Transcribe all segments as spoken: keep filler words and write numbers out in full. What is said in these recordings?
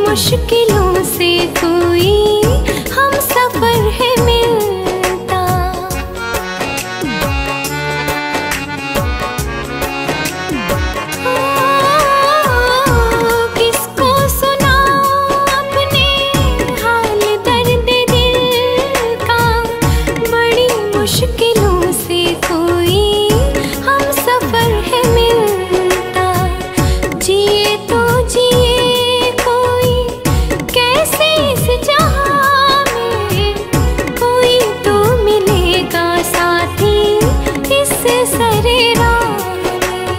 मुश्किलों से कोई हम सफर है मिलता। किसको सुनाऊं अपने हाल दर्द दिल का, बड़ी मुश्किलों से कोई हम सफर है मिलता। जिए तो जिए कोई कैसे इस जहां में, कोई तो मिलेगा साथी इस सरे राह में।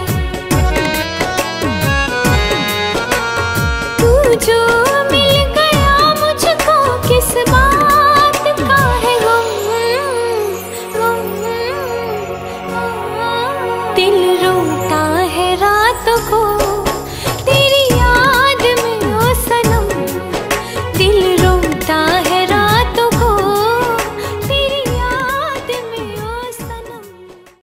तू जो मिल गया मुझको किस बात का है गम, गम। दिल रोता है रात को